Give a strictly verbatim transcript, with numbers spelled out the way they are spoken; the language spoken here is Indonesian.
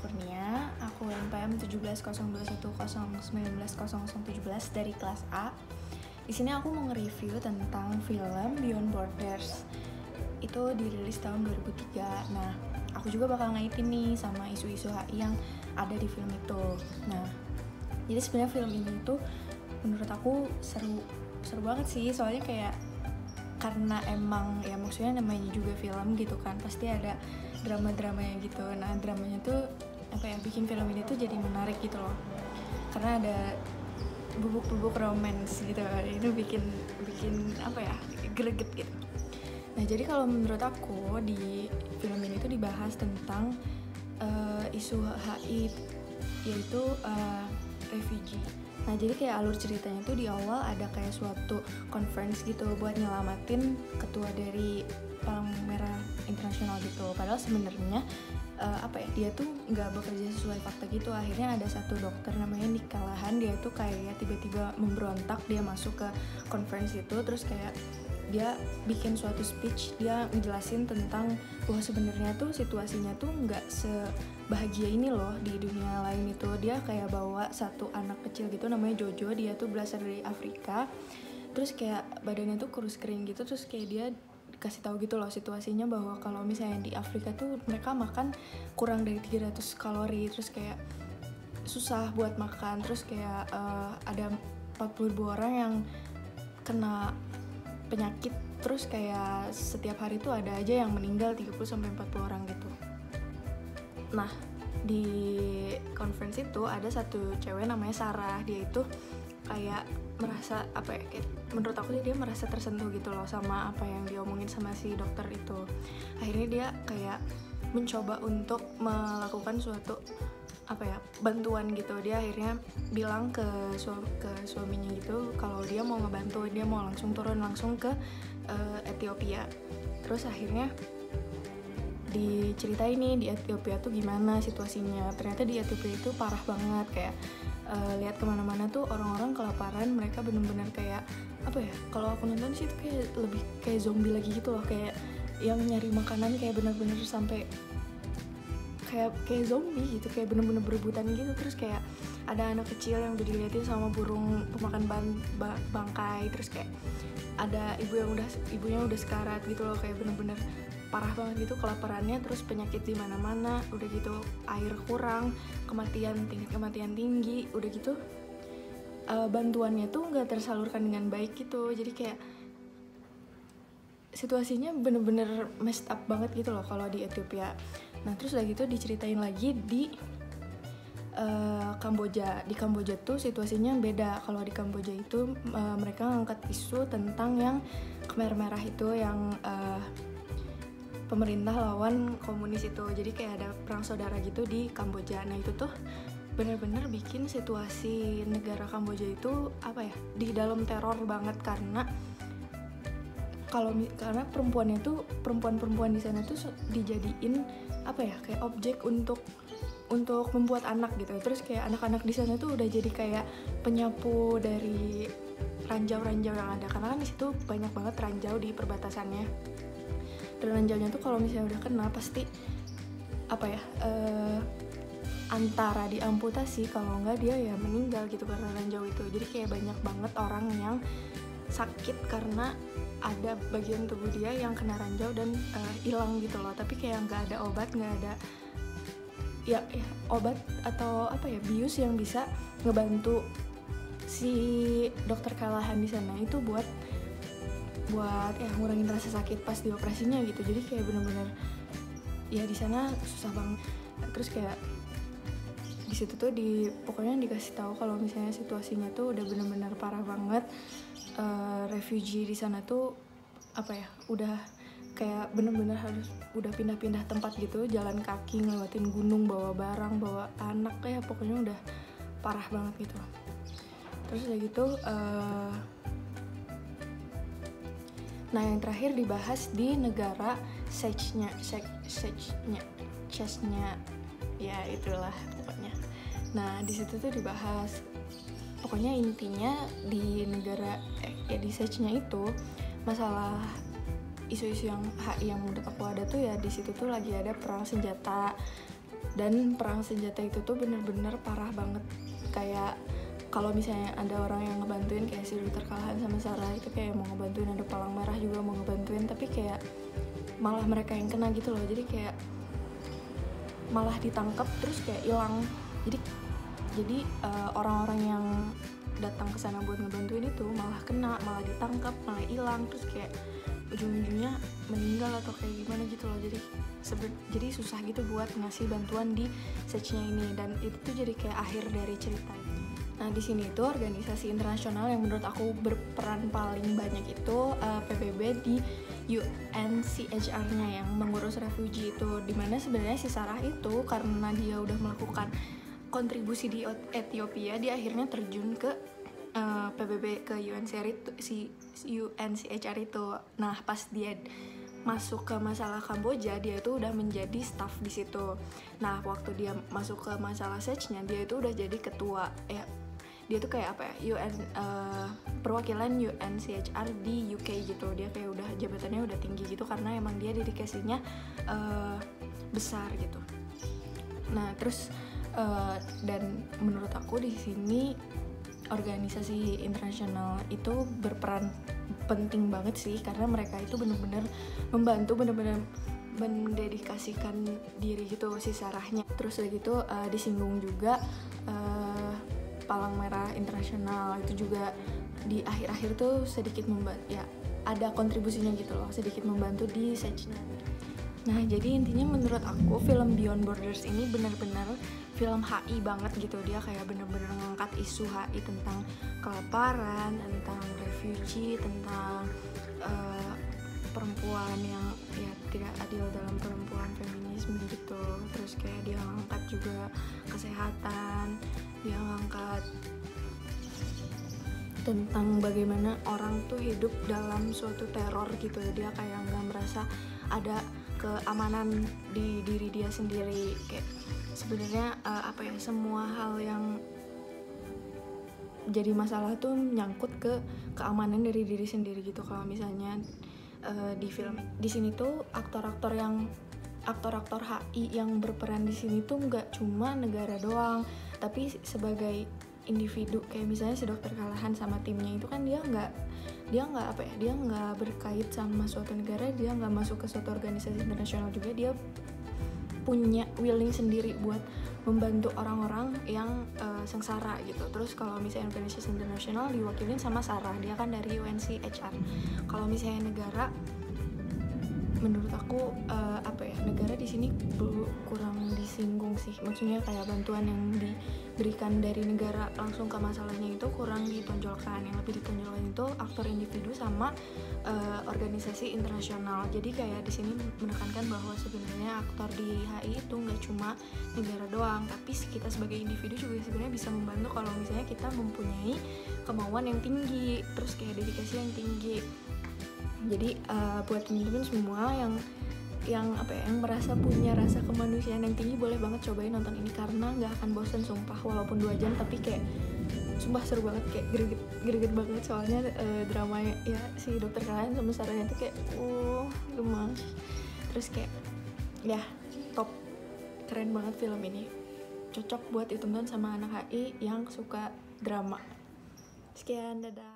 Kurnia, aku N P M tujuh belas nol dua satu nol sembilan nol nol nol tujuh belas dari kelas A. Di sini aku mau nge-review tentang film Beyond Borders. Itu dirilis tahun dua ribu tiga. Nah, aku juga bakal ngaitin nih sama isu-isu H I yang ada di film itu. Nah, jadi sebenarnya film ini tuh menurut aku seru seru banget sih, soalnya kayak karena emang ya maksudnya namanya juga film gitu kan, pasti ada drama-dramanya gitu. Nah, dramanya tuh apa ya, bikin film ini tuh jadi menarik gitu loh, karena ada bubuk-bubuk romance gitu. Itu bikin bikin apa ya, greget gitu. Nah, jadi kalau menurut aku di film ini tuh dibahas tentang uh, isu H I, yaitu uh, refugee. Nah, jadi kayak alur ceritanya tuh di awal ada kayak suatu conference gitu buat nyelamatin ketua dari Palang Merah Internasional gitu. Padahal sebenarnya uh, apa ya, dia tuh nggak bekerja sesuai fakta gitu. Akhirnya ada satu dokter namanya Nick Callahan, dia tuh kayak tiba-tiba memberontak, dia masuk ke conference itu, terus kayak dia bikin suatu speech, dia ngejelasin tentang bahwa sebenarnya tuh situasinya tuh nggak sebahagia ini loh di dunia lain itu. Dia kayak bawa satu anak kecil gitu namanya Jojo, dia tuh berasal dari Afrika, terus kayak badannya tuh kurus kering gitu, terus kayak dia kasih tahu gitu loh situasinya bahwa kalau misalnya di Afrika tuh mereka makan kurang dari tiga ratus kalori, terus kayak susah buat makan, terus kayak uh, ada empat puluh ribu orang yang kena penyakit, terus kayak setiap hari tuh ada aja yang meninggal tiga puluh sampai empat puluh orang gitu. Nah, di conference itu ada satu cewek namanya Sarah, dia itu kayak merasa apa ya, kayak, menurut aku dia merasa tersentuh gitu loh sama apa yang diomongin sama si dokter itu. Akhirnya dia kayak mencoba untuk melakukan suatu apa ya, bantuan gitu. Dia akhirnya bilang ke suami, ke suaminya gitu kalau dia mau ngebantu, dia mau langsung turun langsung ke uh, Ethiopia. Terus akhirnya diceritain nih di Ethiopia tuh gimana situasinya. Ternyata di Ethiopia itu parah banget, kayak uh, lihat kemana-mana tuh orang-orang kelaparan, mereka bener-bener kayak apa ya, kalau aku nonton sih itu kayak lebih kayak zombie lagi gitu loh, kayak yang nyari makanan kayak bener-bener sampai kayak kayak zombie gitu, kayak bener-bener berebutan gitu. Terus kayak ada anak kecil yang udah diliatin sama burung pemakan ban, ba, bangkai, terus kayak ada ibu yang udah ibunya udah sekarat gitu loh, kayak bener-bener parah banget gitu kelaparannya. Terus penyakit di mana-mana, udah gitu air kurang, kematian tingkat kematian tinggi, udah gitu uh, bantuannya tuh nggak tersalurkan dengan baik gitu. Jadi kayak situasinya bener-bener messed up banget gitu loh kalau di Ethiopia. Nah, terus lagi tuh diceritain lagi di uh, Kamboja. Di Kamboja tuh situasinya beda. Kalau di Kamboja itu uh, mereka ngangkat isu tentang yang Khmer Merah itu, yang uh, pemerintah lawan komunis itu. Jadi kayak ada perang saudara gitu di Kamboja. Nah, itu tuh bener-bener bikin situasi negara Kamboja itu apa ya, di dalam teror banget, karena kalau karena perempuannya tuh perempuan-perempuan di sana tuh dijadiin apa ya, kayak objek untuk untuk membuat anak gitu. Terus kayak anak-anak di sana tuh udah jadi kayak penyapu dari ranjau-ranjau yang ada, karena kan di situ banyak banget ranjau di perbatasannya. Dan ranjaunya tuh kalau misalnya udah kena pasti apa ya, uh, antara diamputasi, kalau enggak dia ya meninggal gitu karena ranjau itu. Jadi kayak banyak banget orang yang sakit karena ada bagian tubuh dia yang kena ranjau dan hilang uh, gitu loh, tapi kayak nggak ada obat, nggak ada ya, ya obat atau apa ya, bius yang bisa ngebantu si dokter Callahan di sana itu buat buat ya ngurangin rasa sakit pas dioperasinya gitu. Jadi kayak bener-bener ya di sana susah banget. Terus kayak di situ tuh di pokoknya dikasih tahu kalau misalnya situasinya tuh udah bener-bener parah banget. Uh, refugee di sana tuh apa ya, udah kayak bener-bener harus udah pindah-pindah tempat gitu, jalan kaki, ngelewatin gunung, bawa barang, bawa anak, ya pokoknya udah parah banget gitu. Terus udah gitu uh, nah yang terakhir dibahas di negara Czechnya, Czechnya, Czechnya, ya itulah pokoknya. Nah di situ tuh dibahas pokoknya intinya di negara eh, ya di Czechnya itu masalah isu-isu yang H I yang menurut aku ada tuh ya di situ tuh lagi ada perang senjata Dan perang senjata itu tuh bener-bener parah banget. Kayak kalau misalnya ada orang yang ngebantuin kayak si Dokter Kalahan sama Sarah itu kayak mau ngebantuin, ada Palang Merah juga mau ngebantuin, tapi kayak malah mereka yang kena gitu loh. Jadi kayak malah ditangkap terus kayak hilang. Jadi jadi uh, orang-orang yang datang ke sana buat ngebantuin itu malah kena, malah ditangkap, malah hilang, terus kayak ujung-ujungnya meninggal atau kayak gimana gitu loh. Jadi sebe- jadi susah gitu buat ngasih bantuan di stage-nya ini, dan itu tuh jadi kayak akhir dari cerita. Nah di sini itu organisasi internasional yang menurut aku berperan paling banyak itu uh, P B B di U N C H R-nya yang mengurus refugee itu, dimana sebenarnya si Sarah itu karena dia udah melakukan kontribusi di Ethiopia, dia akhirnya terjun ke uh, P B B ke U N C H R itu, si U N C H R itu. Nah pas dia masuk ke masalah Kamboja, dia itu udah menjadi staff di situ. Nah waktu dia masuk ke masalah Sage-nya, dia itu udah jadi ketua ya. Dia tuh kayak apa ya, U N uh, perwakilan U N C H R di U K gitu. Dia kayak udah jabatannya udah tinggi gitu karena emang dia dedikasinya uh, besar gitu. Nah terus uh, dan menurut aku di sini organisasi internasional itu berperan penting banget sih, karena mereka itu benar-benar membantu, benar-benar mendedikasikan diri gitu si Sarahnya. Terus udah gitu uh, disinggung juga uh, Palang Merah Internasional itu juga di akhir-akhir tuh sedikit membantu ya, ada kontribusinya gitu loh, sedikit membantu di Sage-nya. Nah jadi intinya menurut aku film Beyond Borders ini benar-benar film H I banget gitu. Dia kayak benar-benar ngangkat isu H I tentang kelaparan, tentang refugee, tentang uh, perempuan yang ya tidak adil dalam perempuan, feminisme gitu. Terus kayak dia ngangkat juga kesehatan, dia ngangkat tentang bagaimana orang tuh hidup dalam suatu teror gitu. Dia kayak nggak merasa ada keamanan di diri dia sendiri. Kayak sebenarnya uh, apa ya, semua hal yang jadi masalah tuh nyangkut ke keamanan dari diri sendiri gitu. Kalau misalnya uh, di film di sini tuh aktor-aktor yang aktor-aktor H I yang berperan di sini tuh nggak cuma negara doang, tapi sebagai individu. Kayak misalnya si Dokter Kalahan sama timnya itu kan dia nggak dia nggak apa ya dia nggak berkait sama suatu negara, dia nggak masuk ke suatu organisasi internasional juga, dia punya willing sendiri buat membantu orang-orang yang uh, sengsara gitu. Terus kalau misalnya organisasi internasional diwakilin sama Sarah, dia kan dari U N C H R. Kalau misalnya negara, menurut aku uh, apa ya negara di sini kurang disinggung sih. Maksudnya kayak bantuan yang diberikan dari negara langsung ke masalahnya itu kurang ditonjolkan. Yang lebih ditonjolkan itu aktor individu sama uh, organisasi internasional. Jadi kayak di sini menekankan bahwa sebenarnya aktor di H I itu nggak cuma negara doang, tapi kita sebagai individu juga sebenarnya bisa membantu kalau misalnya kita mempunyai kemauan yang tinggi, terus kayak dedikasi yang tinggi. Jadi uh, buat teman-teman semua yang yang apa ya, yang merasa punya rasa kemanusiaan yang tinggi, boleh banget cobain nonton ini karena nggak akan bosen sumpah. Walaupun dua jam tapi kayak sumpah seru banget, kayak greget greget banget soalnya uh, dramanya ya si Dokter Kalahan sama Sarahnya tuh kayak uh gemas. Terus kayak ya top, keren banget film ini, cocok buat ditonton sama anak H I yang suka drama. Sekian, dadah.